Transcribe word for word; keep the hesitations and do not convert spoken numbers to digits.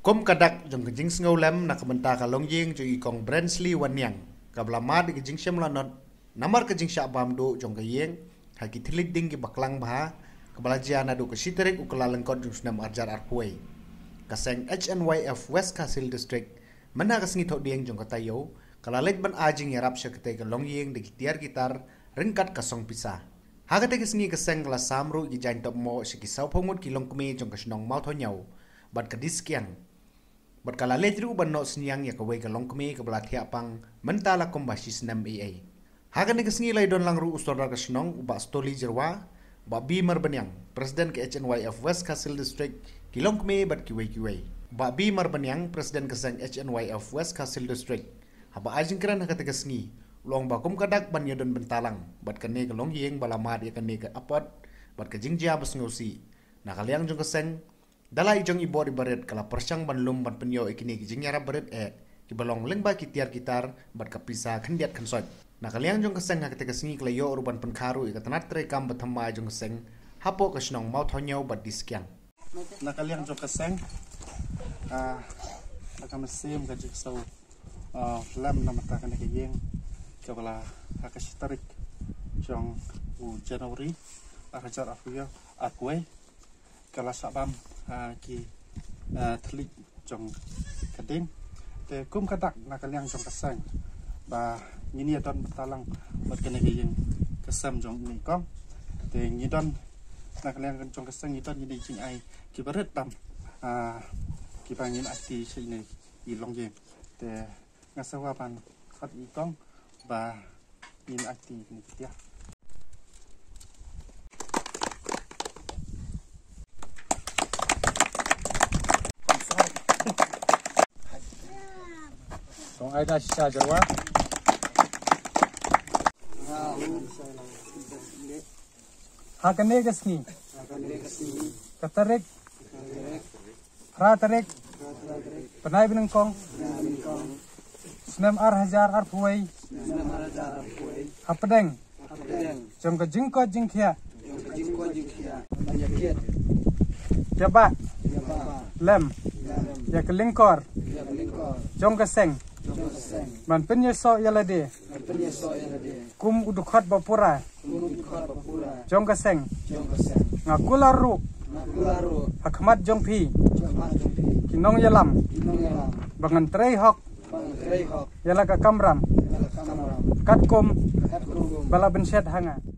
Kum kadak jong kejing sengau lem nak kebenta kalong ying jo ikong Bransley Wanyang kablamad di kejing syam lanot namar kejing syabam do jong kayeng haki tilit ding ki baklang bah kabalajian adu kesiterik ukala lengkot jong senam arjar arpuai kaseng H N Y F West Castle District mana kasengi tok dieng jong katayo kalalit ban ajing yarap syakete kalong ying di kitiar gitar ringkat kasong pisah hagate kesengi keseng kala samru ki jain top mo sikisau pomut kilong kumi jong kasnong mau thonyau bat kadiskiang bat kala letru ban no sniang ya kawai kalong kumi kabala thiapang mentala kombasi senam A A hagane kesengi lai don langru ustora kasnong uba stoli jerwa ba bimar banyang presiden ke H N Y F West Castle District kilong kumi bat kiwai kiwai ba bimar banyang presiden keseng H N Y F West Castle District haba ajing keran hagate kesengi long bakum kadak ban yodon bentalang bat kane kalong yeng balamad ya kane ka apot bat ka jingjia basngosi nakaliang jong keseng dalai jong ibor ibaret kala persyang ban lum ban penyo ikini ki jingyara baret e ki balong lengba ki tiar gitar bat ka pisa khandiat khansot nakaliang jong keseng hakate kesengi klayo urban penkharu ikatanat trekam bathama jong keseng hapo kasnong mau thonyau bat diskyang nakaliang jong keseng ah nakamesim ka jikso ah lam namata kane ki yeng kabala hakasitarik jong u Januari arajar afuya akwe kala sabam ki telik jong kading te kum kadak nakaliang jong kasang ba ngini adon betalang bat kene yang kasam jong ni kom te ngidon nakaliang jong kasang ngidon ngini jing ai ki baret tam ki pangin ati sini ilong ye te ngasawa pan khat ikong ba in ati ni dia Song ai da sha jarwa hakane kasni katarik pratarek penai binengkong senam ar hajar ar puai hapedeng jong ka jingko jingkhia jaba lem ya kelingkor jong kaseng man penyeso yalade kum udukhat bapura jong kaseng ngakularu hakmat jong phi kinong yalam bangan trei hok yala ka kamram katkum bala benset hanga